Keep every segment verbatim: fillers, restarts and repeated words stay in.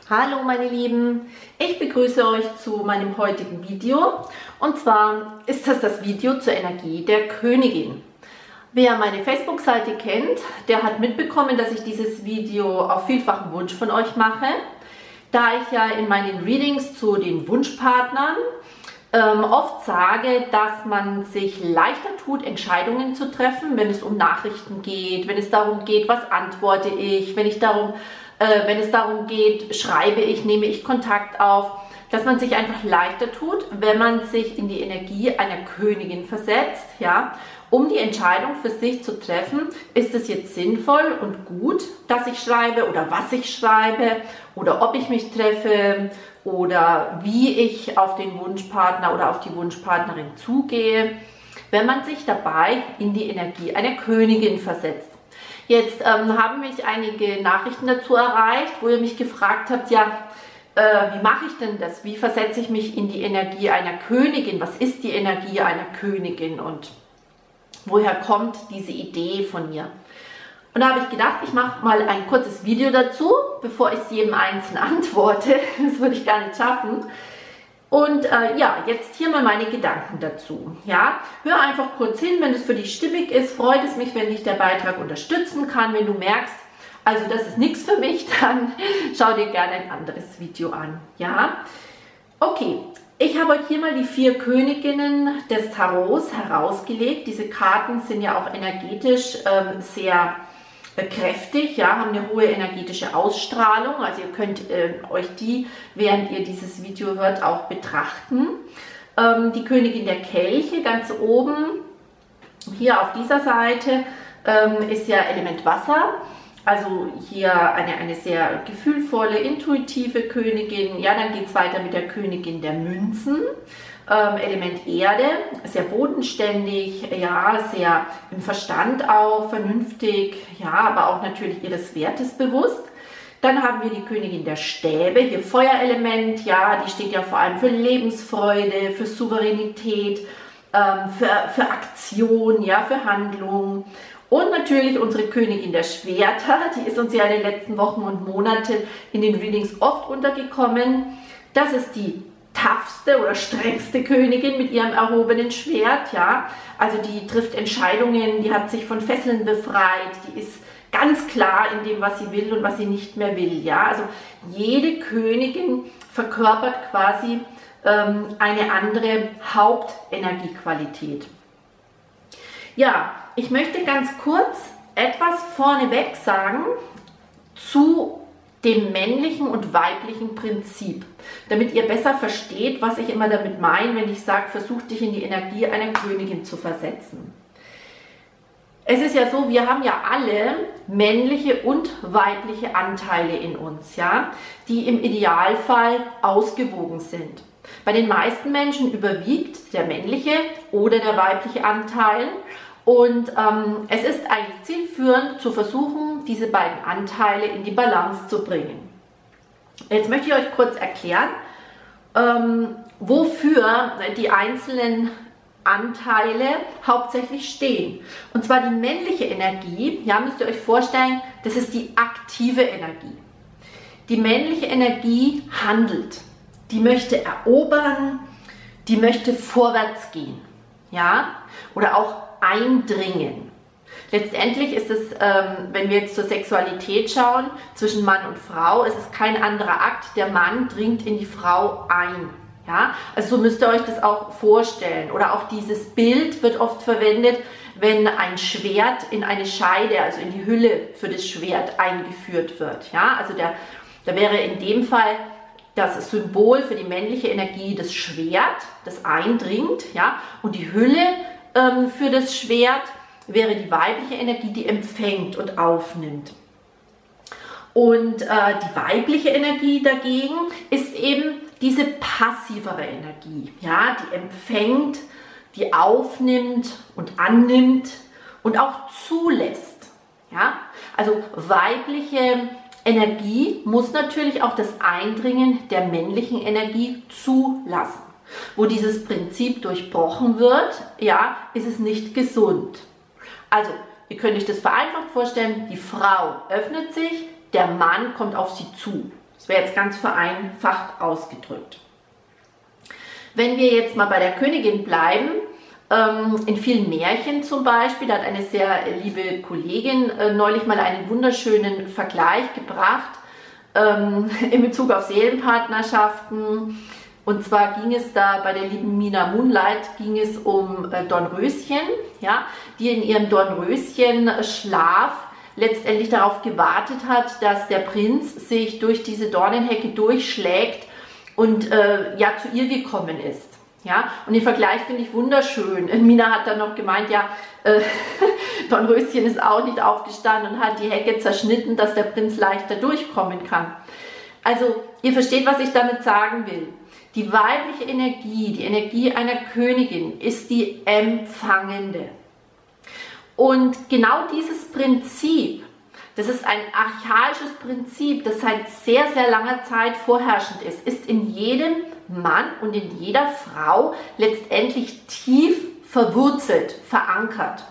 Hallo meine Lieben, ich begrüße euch zu meinem heutigen Video und zwar ist das das Video zur Energie der Königin. Wer meine Facebook-Seite kennt, der hat mitbekommen, dass ich dieses Video auf vielfachen Wunsch von euch mache, da ich ja in meinen Readings zu den Wunschpartnern ähm, oft sage, dass man sich leichter tut, Entscheidungen zu treffen, wenn es um Nachrichten geht, wenn es darum geht, was antworte ich, wenn ich darum Äh, wenn es darum geht, schreibe ich, nehme ich Kontakt auf, dass man sich einfach leichter tut, wenn man sich in die Energie einer Königin versetzt, ja, um die Entscheidung für sich zu treffen, ist es jetzt sinnvoll und gut, dass ich schreibe oder was ich schreibe oder ob ich mich treffe oder wie ich auf den Wunschpartner oder auf die Wunschpartnerin zugehe, wenn man sich dabei in die Energie einer Königin versetzt. Jetzt ähm, haben mich einige Nachrichten dazu erreicht, wo ihr mich gefragt habt, ja, äh, wie mache ich denn das? Wie versetze ich mich in die Energie einer Königin? Was ist die Energie einer Königin und woher kommt diese Idee von mir? Und da habe ich gedacht, ich mache mal ein kurzes Video dazu, bevor ich jedem einzeln antworte. Das würde ich gar nicht schaffen. Und äh, ja, jetzt hier mal meine Gedanken dazu. Ja, hör einfach kurz hin, wenn es für dich stimmig ist. Freut es mich, wenn dich der Beitrag unterstützen kann. Wenn du merkst, also das ist nichts für mich, dann schau dir gerne ein anderes Video an. Ja, okay. Ich habe euch hier mal die vier Königinnen des Tarots herausgelegt. Diese Karten sind ja auch energetisch ähm, sehr kräftig, ja, haben eine hohe energetische Ausstrahlung, also ihr könnt äh, euch die, während ihr dieses Video hört, auch betrachten. Ähm, die Königin der Kelche ganz oben, hier auf dieser Seite, ähm, ist ja Element Wasser, also hier eine, eine sehr gefühlvolle, intuitive Königin. Ja, dann geht es weiter mit der Königin der Münzen. Ähm, Element Erde, sehr bodenständig, ja, sehr im Verstand auch, vernünftig, ja, aber auch natürlich ihres Wertes bewusst. Dann haben wir die Königin der Stäbe, hier Feuerelement, ja, die steht ja vor allem für Lebensfreude, für Souveränität, ähm, für, für Aktion, ja, für Handlung. Und natürlich unsere Königin der Schwerter, die ist uns ja in den letzten Wochen und Monaten in den Readings oft untergekommen. Das ist die toughste oder strengste Königin mit ihrem erhobenen Schwert, ja, also die trifft Entscheidungen, die hat sich von Fesseln befreit, die ist ganz klar in dem, was sie will und was sie nicht mehr will, ja, also jede Königin verkörpert quasi ähm, eine andere Hauptenergiequalität. Ja, ich möchte ganz kurz etwas vorneweg sagen zu dem männlichen und weiblichen Prinzip, damit ihr besser versteht, was ich immer damit meine, wenn ich sage, versuch dich in die Energie einer Königin zu versetzen. Es ist ja so, wir haben ja alle männliche und weibliche Anteile in uns, ja, die im Idealfall ausgewogen sind. Bei den meisten Menschen überwiegt der männliche oder der weibliche Anteil. Und ähm, es ist eigentlich zielführend zu versuchen, diese beiden Anteile in die Balance zu bringen. Jetzt möchte ich euch kurz erklären, ähm, wofür die einzelnen Anteile hauptsächlich stehen. Und zwar die männliche Energie, ja, müsst ihr euch vorstellen, das ist die aktive Energie. Die männliche Energie handelt, die möchte erobern, die möchte vorwärts gehen, ja, oder auch eindringen. Letztendlich ist es, ähm, wenn wir jetzt zur Sexualität schauen, zwischen Mann und Frau, ist es kein anderer Akt. Der Mann dringt in die Frau ein. Ja? Also so müsst ihr euch das auch vorstellen. Oder auch dieses Bild wird oft verwendet, wenn ein Schwert in eine Scheide, also in die Hülle für das Schwert eingeführt wird. Ja? Also der, da wäre in dem Fall das Symbol für die männliche Energie das Schwert, das eindringt, ja? Und die Hülle für das Schwert wäre die weibliche Energie, die empfängt und aufnimmt. Und äh, die weibliche Energie dagegen ist eben diese passivere Energie, ja, die empfängt, die aufnimmt und annimmt und auch zulässt. Ja? Also weibliche Energie muss natürlich auch das Eindringen der männlichen Energie zulassen. Wo dieses Prinzip durchbrochen wird, ja, ist es nicht gesund. Also, ihr könnt euch das vereinfacht vorstellen, die Frau öffnet sich, der Mann kommt auf sie zu. Das wäre jetzt ganz vereinfacht ausgedrückt. Wenn wir jetzt mal bei der Königin bleiben, ähm, in vielen Märchen zum Beispiel, da hat eine sehr liebe Kollegin äh, neulich mal einen wunderschönen Vergleich gebracht ähm, in Bezug auf Seelenpartnerschaften. Und zwar ging es da bei der lieben Mina Moonlight, ging es um äh, Dornröschen, ja, die in ihrem Dornröschen-Schlaf letztendlich darauf gewartet hat, dass der Prinz sich durch diese Dornenhecke durchschlägt und äh, ja zu ihr gekommen ist. Ja, und den Vergleich finde ich wunderschön. Mina hat dann noch gemeint, ja, äh, Dornröschen ist auch nicht aufgestanden und hat die Hecke zerschnitten, dass der Prinz leichter durchkommen kann. Also ihr versteht, was ich damit sagen will. Die weibliche Energie, die Energie einer Königin ist die empfangende. Und genau dieses Prinzip, das ist ein archaisches Prinzip, das seit sehr, sehr langer Zeit vorherrschend ist, ist in jedem Mann und in jeder Frau letztendlich tief verwurzelt, verankert.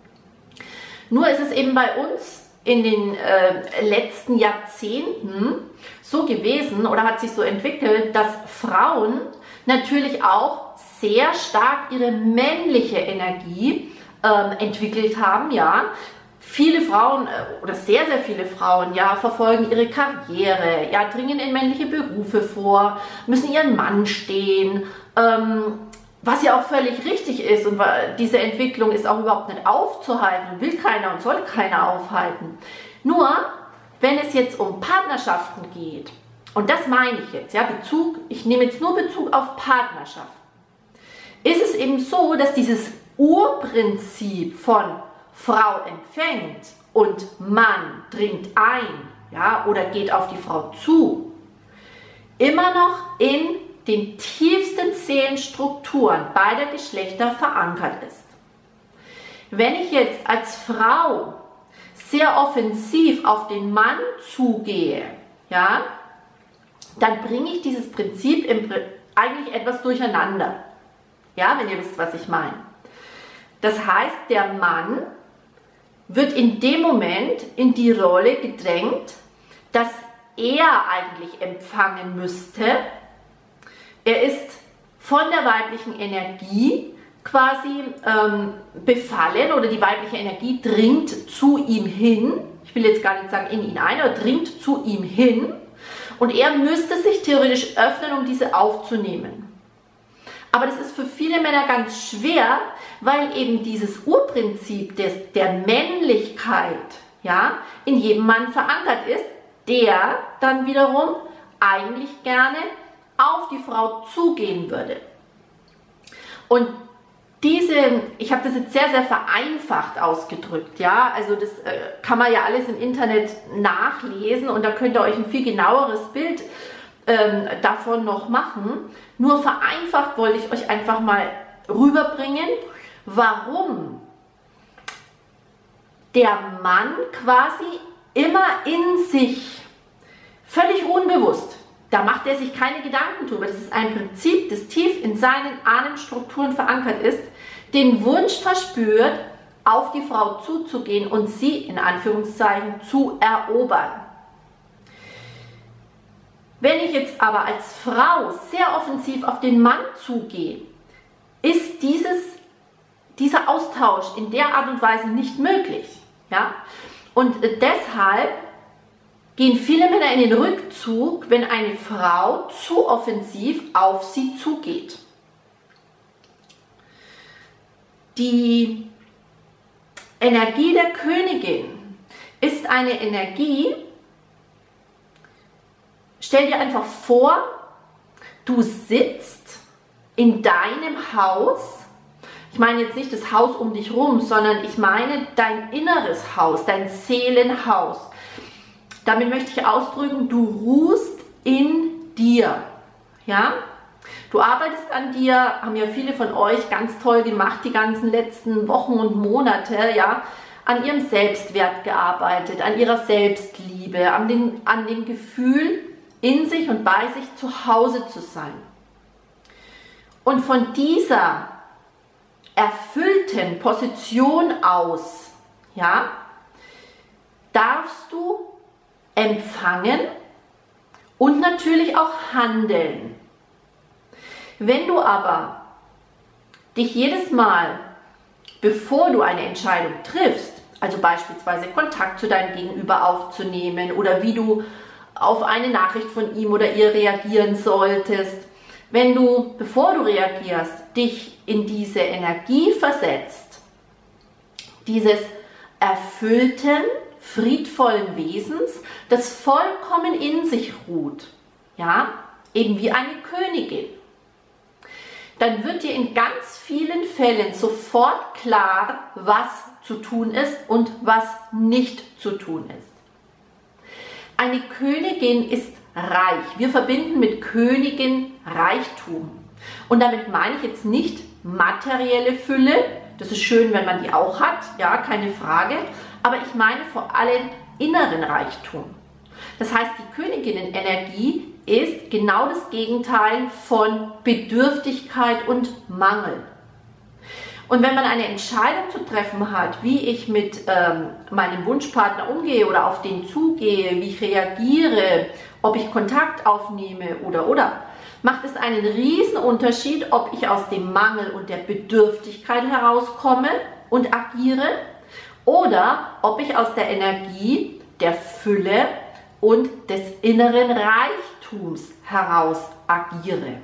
Nur ist es eben bei uns in den äh, letzten Jahrzehnten so gewesen oder hat sich so entwickelt, dass Frauen natürlich auch sehr stark ihre männliche Energie ähm, entwickelt haben, ja. Viele Frauen oder sehr, sehr viele Frauen, ja, verfolgen ihre Karriere, ja, dringen in männliche Berufe vor, müssen ihren Mann stehen, ähm, was ja auch völlig richtig ist und diese Entwicklung ist auch überhaupt nicht aufzuhalten und will keiner und soll keiner aufhalten. Nur, wenn es jetzt um Partnerschaften geht, und das meine ich jetzt, ja, Bezug, ich nehme jetzt nur Bezug auf Partnerschaften, ist es eben so, dass dieses Urprinzip von Frau empfängt und Mann dringt ein, ja, oder geht auf die Frau zu, immer noch in den tiefsten Seelenstrukturen beider Geschlechter verankert ist. Wenn ich jetzt als Frau sehr offensiv auf den Mann zugehe, ja, dann bringe ich dieses Prinzip im, eigentlich etwas durcheinander. Ja, wenn ihr wisst, was ich meine. Das heißt, der Mann wird in dem Moment in die Rolle gedrängt, dass er eigentlich empfangen müsste. Er ist von der weiblichen Energie quasi ähm, befallen oder die weibliche Energie dringt zu ihm hin. Ich will jetzt gar nicht sagen in ihn ein, aber dringt zu ihm hin. Und er müsste sich theoretisch öffnen, um diese aufzunehmen. Aber das ist für viele Männer ganz schwer, weil eben dieses Urprinzip des, der Männlichkeit, ja, in jedem Mann verankert ist, der dann wiederum eigentlich gerne auf die Frau zugehen würde. Und diese, ich habe das jetzt sehr, sehr vereinfacht ausgedrückt, ja, also das äh, kann man ja alles im Internet nachlesen und da könnt ihr euch ein viel genaueres Bild ähm, davon noch machen. Nur vereinfacht wollte ich euch einfach mal rüberbringen, warum der Mann quasi immer in sich, völlig unbewusst, da macht er sich keine Gedanken drüber, das ist ein Prinzip, das tief in seinen Ahnenstrukturen verankert ist, den Wunsch verspürt, auf die Frau zuzugehen und sie in Anführungszeichen zu erobern. Wenn ich jetzt aber als Frau sehr offensiv auf den Mann zugehe, ist dieses, dieser Austausch in der Art und Weise nicht möglich. Ja? Und deshalb gehen viele Männer in den Rückzug, wenn eine Frau zu offensiv auf sie zugeht. Die Energie der Königin ist eine Energie, stell dir einfach vor, du sitzt in deinem Haus, ich meine jetzt nicht das Haus um dich rum, sondern ich meine dein inneres Haus, dein Seelenhaus. Damit möchte ich ausdrücken, du ruhst in dir, ja? Du arbeitest an dir, haben ja viele von euch ganz toll gemacht, die ganzen letzten Wochen und Monate, ja, an ihrem Selbstwert gearbeitet, an ihrer Selbstliebe, an, den, an dem Gefühl, in sich und bei sich zu Hause zu sein. Und von dieser erfüllten Position aus, ja, darfst du empfangen und natürlich auch handeln. Wenn du aber dich jedes Mal, bevor du eine Entscheidung triffst, also beispielsweise Kontakt zu deinem Gegenüber aufzunehmen oder wie du auf eine Nachricht von ihm oder ihr reagieren solltest, wenn du, bevor du reagierst, dich in diese Energie versetzt, dieses erfüllten, friedvollen Wesens, das vollkommen in sich ruht, ja, eben wie eine Königin, dann wird dir in ganz vielen Fällen sofort klar, was zu tun ist und was nicht zu tun ist. Eine Königin ist reich. Wir verbinden mit Königin Reichtum. Und damit meine ich jetzt nicht materielle Fülle. Das ist schön, wenn man die auch hat, ja, keine Frage. Aber ich meine vor allem inneren Reichtum. Das heißt, die Königinnenenergie ist genau das Gegenteil von Bedürftigkeit und Mangel. Und wenn man eine Entscheidung zu treffen hat, wie ich mit ähm, meinem Wunschpartner umgehe oder auf den zugehe, wie ich reagiere, ob ich Kontakt aufnehme oder oder, macht es einen riesen Unterschied, ob ich aus dem Mangel und der Bedürftigkeit herauskomme und agiere oder ob ich aus der Energie der Fülle und des inneren Reichtums heraus agiere.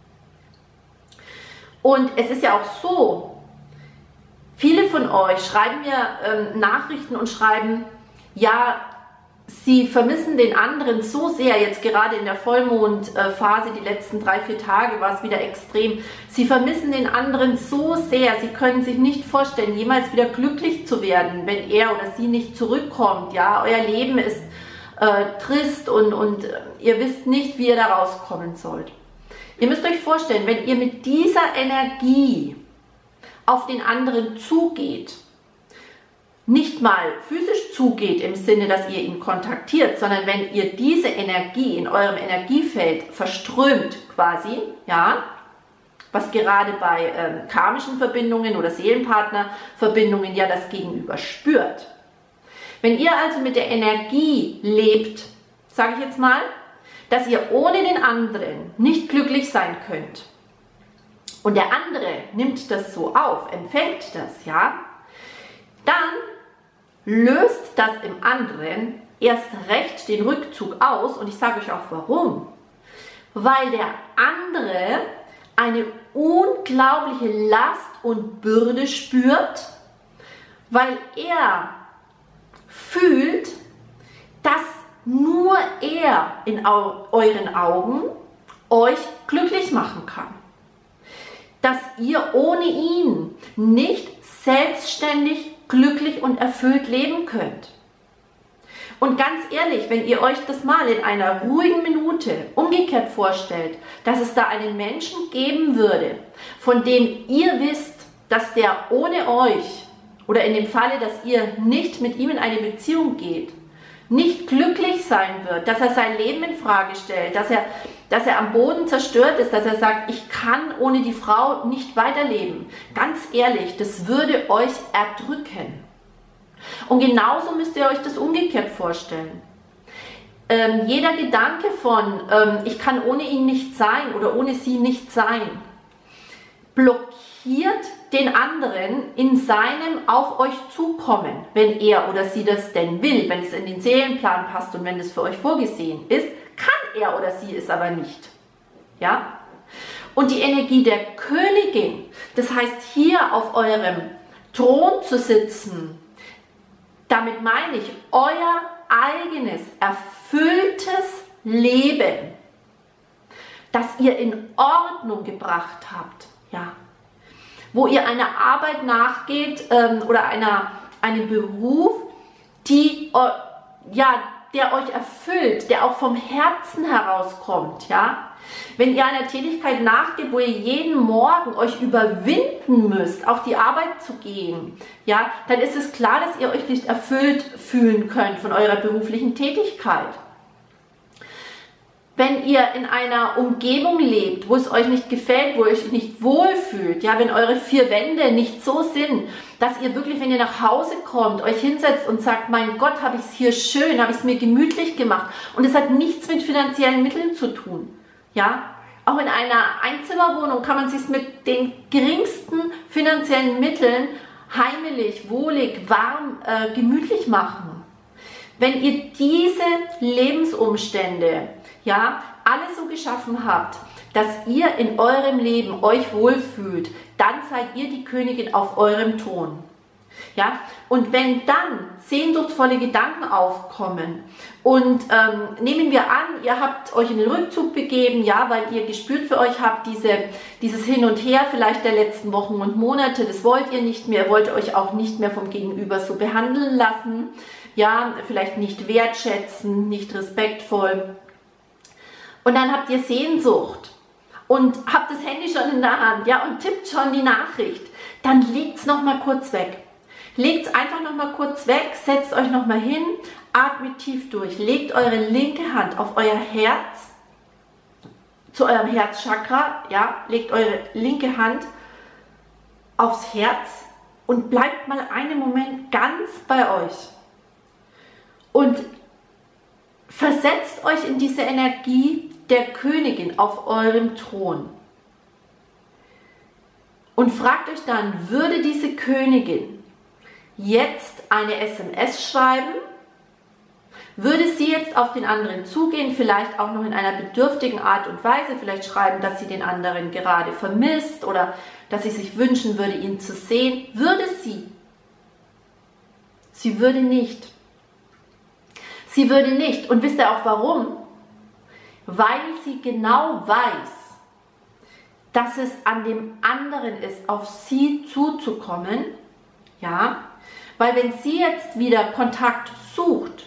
Und es ist ja auch so, viele von euch schreiben mir ähm, Nachrichten und schreiben, ja, sie vermissen den anderen so sehr, jetzt gerade in der Vollmondphase, die letzten drei, vier Tage war es wieder extrem, sie vermissen den anderen so sehr, sie können sich nicht vorstellen, jemals wieder glücklich zu werden, wenn er oder sie nicht zurückkommt, ja, euer Leben ist äh, trist und, und ihr wisst nicht, wie ihr da rauskommen sollt. Ihr müsst euch vorstellen, wenn ihr mit dieser Energie auf den anderen zugeht, nicht mal physisch zugeht im Sinne, dass ihr ihn kontaktiert, sondern wenn ihr diese Energie in eurem Energiefeld verströmt quasi, ja, was gerade bei ähm, karmischen Verbindungen oder Seelenpartnerverbindungen ja das Gegenüber spürt. Wenn ihr also mit der Energie lebt, sage ich jetzt mal, dass ihr ohne den anderen nicht glücklich sein könnt und der andere nimmt das so auf, empfängt das, ja, dann löst das im anderen erst recht den Rückzug aus und ich sage euch auch warum. Weil der andere eine unglaubliche Last und Bürde spürt, weil er fühlt, dass nur er in euren Augen euch glücklich machen kann. Dass ihr ohne ihn nicht selbstständig glücklich und erfüllt leben könnt. Und ganz ehrlich, wenn ihr euch das mal in einer ruhigen Minute umgekehrt vorstellt, dass es da einen Menschen geben würde, von dem ihr wisst, dass der ohne euch oder in dem Falle, dass ihr nicht mit ihm in eine Beziehung geht, nicht glücklich sein wird, dass er sein Leben in Frage stellt, dass er, dass er am Boden zerstört ist, dass er sagt, ich kann ohne die Frau nicht weiterleben. Ganz ehrlich, das würde euch erdrücken. Und genauso müsst ihr euch das umgekehrt vorstellen. Ähm, jeder Gedanke von, ähm, ich kann ohne ihn nicht sein oder ohne sie nicht sein, blockiert den anderen in seinem auf euch zukommen, wenn er oder sie das denn will, wenn es in den Seelenplan passt und wenn es für euch vorgesehen ist, kann er oder sie es aber nicht. Ja? Und die Energie der Königin, das heißt hier auf eurem Thron zu sitzen, damit meine ich euer eigenes, erfülltes Leben, das ihr in Ordnung gebracht habt, ja, wo ihr einer Arbeit nachgeht ähm, oder einer, einem Beruf, die, äh, ja, der euch erfüllt, der auch vom Herzen herauskommt, ja. Wenn ihr einer Tätigkeit nachgeht, wo ihr jeden Morgen euch überwinden müsst, auf die Arbeit zu gehen, ja, dann ist es klar, dass ihr euch nicht erfüllt fühlen könnt von eurer beruflichen Tätigkeit. Wenn ihr in einer Umgebung lebt, wo es euch nicht gefällt, wo ihr euch nicht wohlfühlt, ja, wenn eure vier Wände nicht so sind, dass ihr wirklich, wenn ihr nach Hause kommt, euch hinsetzt und sagt, mein Gott, habe ich es hier schön, habe ich es mir gemütlich gemacht. Und es hat nichts mit finanziellen Mitteln zu tun. Ja, auch in einer Einzimmerwohnung kann man es sich mit den geringsten finanziellen Mitteln heimelig, wohlig, warm, äh, gemütlich machen. Wenn ihr diese Lebensumstände, ja, alle so geschaffen habt, dass ihr in eurem Leben euch wohlfühlt, dann seid ihr die Königin auf eurem Thron. Ja? Und wenn dann sehnsuchtsvolle Gedanken aufkommen und ähm, nehmen wir an, ihr habt euch in den Rückzug begeben, ja, weil ihr gespürt für euch habt, diese, dieses Hin und Her vielleicht der letzten Wochen und Monate, das wollt ihr nicht mehr, ihr wollt euch auch nicht mehr vom Gegenüber so behandeln lassen, ja, vielleicht nicht wertschätzen, nicht respektvoll. Und dann habt ihr Sehnsucht und habt das Handy schon in der Hand, ja, und tippt schon die Nachricht, dann legt es nochmal kurz weg. Legt es einfach nochmal kurz weg, setzt euch nochmal hin, atmet tief durch, legt eure linke Hand auf euer Herz, zu eurem Herzchakra, ja, legt eure linke Hand aufs Herz und bleibt mal einen Moment ganz bei euch. Und versetzt euch in diese Energie der Königin auf eurem Thron. Und fragt euch dann, würde diese Königin jetzt eine S M S schreiben? Würde sie jetzt auf den anderen zugehen, vielleicht auch noch in einer bedürftigen Art und Weise, vielleicht schreiben, dass sie den anderen gerade vermisst oder dass sie sich wünschen würde, ihn zu sehen? Würde sie? Sie würde nicht. Sie würde nicht. Und wisst ihr auch warum? Weil sie genau weiß, dass es an dem anderen ist, auf sie zuzukommen. Ja, weil wenn sie jetzt wieder Kontakt sucht,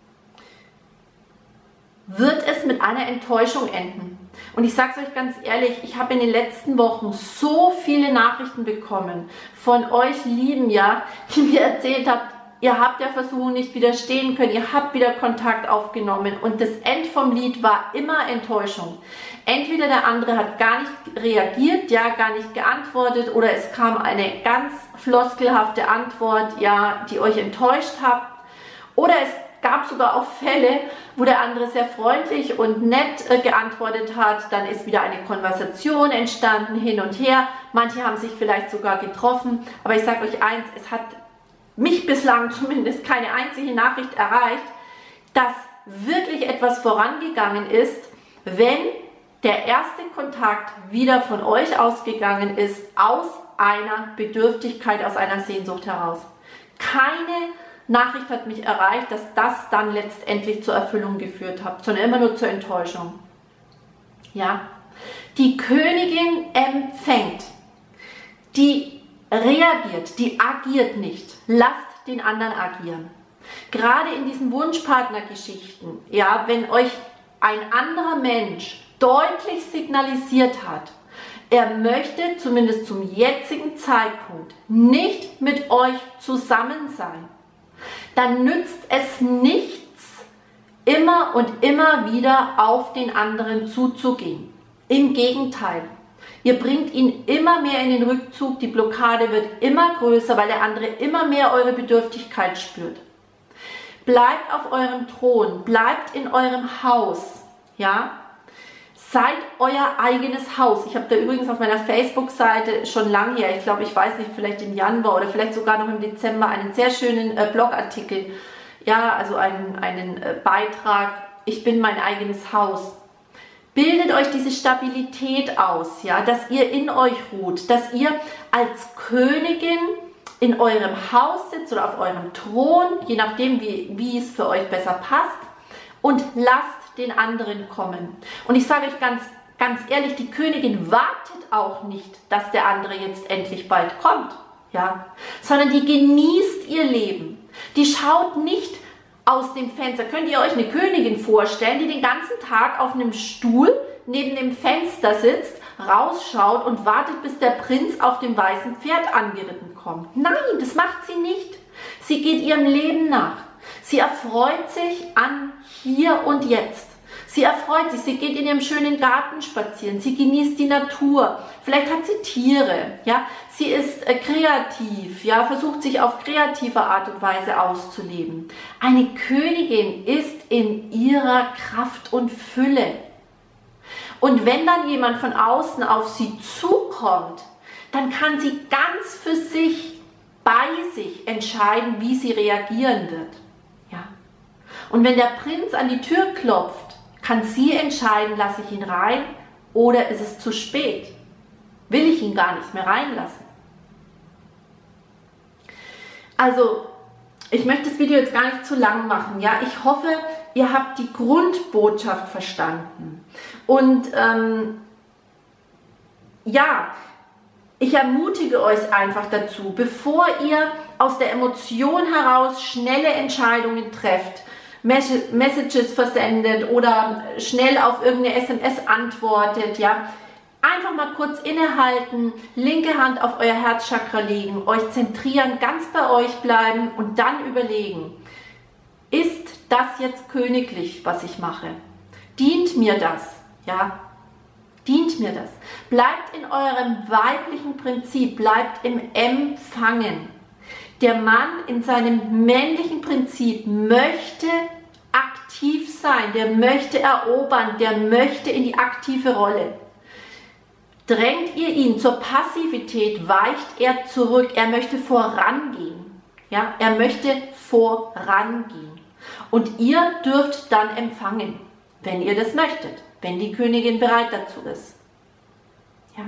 wird es mit einer Enttäuschung enden. Und ich sage es euch ganz ehrlich, ich habe in den letzten Wochen so viele Nachrichten bekommen von euch Lieben, ja, die mir erzählt habt, ihr habt der Versuchung nicht widerstehen können, ihr habt wieder Kontakt aufgenommen und das End vom Lied war immer Enttäuschung. Entweder der andere hat gar nicht reagiert, ja, gar nicht geantwortet oder es kam eine ganz floskelhafte Antwort, ja, die euch enttäuscht hat. Oder es gab sogar auch Fälle, wo der andere sehr freundlich und nett äh, geantwortet hat, dann ist wieder eine Konversation entstanden, hin und her. Manche haben sich vielleicht sogar getroffen, aber ich sage euch eins, es hat mich bislang zumindest keine einzige Nachricht erreicht, dass wirklich etwas vorangegangen ist, wenn der erste Kontakt wieder von euch ausgegangen ist, aus einer Bedürftigkeit, aus einer Sehnsucht heraus. Keine Nachricht hat mich erreicht, dass das dann letztendlich zur Erfüllung geführt hat, sondern immer nur zur Enttäuschung. Ja, die Königin empfängt, die reagiert, die agiert nicht. Lasst den anderen agieren. Gerade in diesen Wunschpartnergeschichten, ja, wenn euch ein anderer Mensch deutlich signalisiert hat, er möchte zumindest zum jetzigen Zeitpunkt nicht mit euch zusammen sein, dann nützt es nichts, immer und immer wieder auf den anderen zuzugehen. Im Gegenteil. Ihr bringt ihn immer mehr in den Rückzug, die Blockade wird immer größer, weil der andere immer mehr eure Bedürftigkeit spürt. Bleibt auf eurem Thron, bleibt in eurem Haus, ja? Seid euer eigenes Haus. Ich habe da übrigens auf meiner Facebook-Seite schon lange her, ich glaube, ich weiß nicht, vielleicht im Januar oder vielleicht sogar noch im Dezember, einen sehr schönen äh, Blogartikel, ja, also einen, einen äh, Beitrag, ich bin mein eigenes Haus. Bildet euch diese Stabilität aus, ja, dass ihr in euch ruht, dass ihr als Königin in eurem Haus sitzt oder auf eurem Thron, je nachdem, wie, wie es für euch besser passt, und lasst den anderen kommen. Und ich sage euch ganz, ganz ehrlich, die Königin wartet auch nicht, dass der andere jetzt endlich bald kommt, ja, sondern die genießt ihr Leben. Die schaut nicht aus dem Fenster. Könnt ihr euch eine Königin vorstellen, die den ganzen Tag auf einem Stuhl neben dem Fenster sitzt, rausschaut und wartet, bis der Prinz auf dem weißen Pferd angeritten kommt? Nein, das macht sie nicht. Sie geht ihrem Leben nach. Sie erfreut sich an hier und jetzt. Sie erfreut sich, sie geht in ihrem schönen Garten spazieren, sie genießt die Natur, vielleicht hat sie Tiere, ja, sie ist äh, kreativ, ja, versucht sich auf kreative Art und Weise auszuleben. Eine Königin ist in ihrer Kraft und Fülle. Und wenn dann jemand von außen auf sie zukommt, dann kann sie ganz für sich, bei sich entscheiden, wie sie reagieren wird. Ja. Und wenn der Prinz an die Tür klopft, kann sie entscheiden, lasse ich ihn rein oder ist es zu spät? Will ich ihn gar nicht mehr reinlassen? Also, ich möchte das Video jetzt gar nicht zu lang machen. Ja, ich hoffe, ihr habt die Grundbotschaft verstanden. Und ähm, ja, ich ermutige euch einfach dazu, bevor ihr aus der Emotion heraus schnelle Entscheidungen trefft, Messages versendet oder schnell auf irgendeine S M S antwortet, ja, einfach mal kurz innehalten, linke Hand auf euer Herzchakra legen, euch zentrieren, ganz bei euch bleiben und dann überlegen, ist das jetzt königlich, was ich mache? Dient mir das? Ja, dient mir das? Bleibt in eurem weiblichen Prinzip, bleibt im Empfangen. Der Mann in seinem männlichen Prinzip möchte aktiv sein, der möchte erobern, der möchte in die aktive Rolle. Drängt ihr ihn zur Passivität, weicht er zurück, er möchte vorangehen. Ja, er möchte vorangehen. Und ihr dürft dann empfangen, wenn ihr das möchtet, wenn die Königin bereit dazu ist. Ja.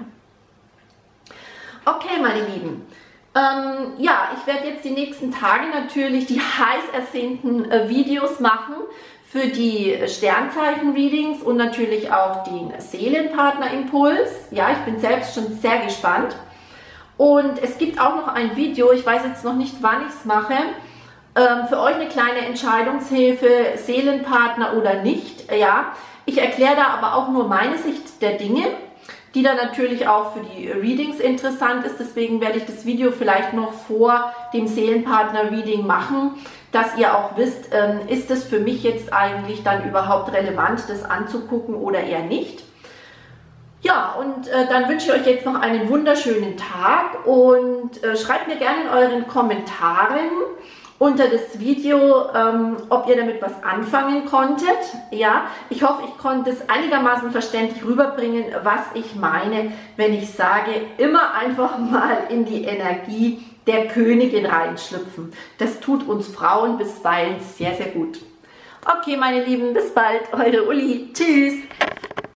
Okay, meine Lieben. Ähm, ja, ich werde jetzt die nächsten Tage natürlich die heiß ersehnten äh, Videos machen für die Sternzeichen-Readings und natürlich auch den Seelenpartner-Impuls. Ja, ich bin selbst schon sehr gespannt. Und es gibt auch noch ein Video, ich weiß jetzt noch nicht, wann ich es mache, ähm, für euch eine kleine Entscheidungshilfe, Seelenpartner oder nicht. Ja, ich erkläre da aber auch nur meine Sicht der Dinge, die dann natürlich auch für die Readings interessant ist. Deswegen werde ich das Video vielleicht noch vor dem Seelenpartner-Reading machen, dass ihr auch wisst, ähm, ist es für mich jetzt eigentlich dann überhaupt relevant, das anzugucken oder eher nicht. Ja, und äh, dann wünsche ich euch jetzt noch einen wunderschönen Tag und äh, schreibt mir gerne in euren Kommentaren unter das Video, ähm, ob ihr damit was anfangen konntet. Ja, ich hoffe, ich konnte es einigermaßen verständlich rüberbringen, was ich meine, wenn ich sage, immer einfach mal in die Energie der Königin reinschlüpfen. Das tut uns Frauen bisweilen sehr, sehr gut. Okay, meine Lieben, bis bald, eure Uli. Tschüss.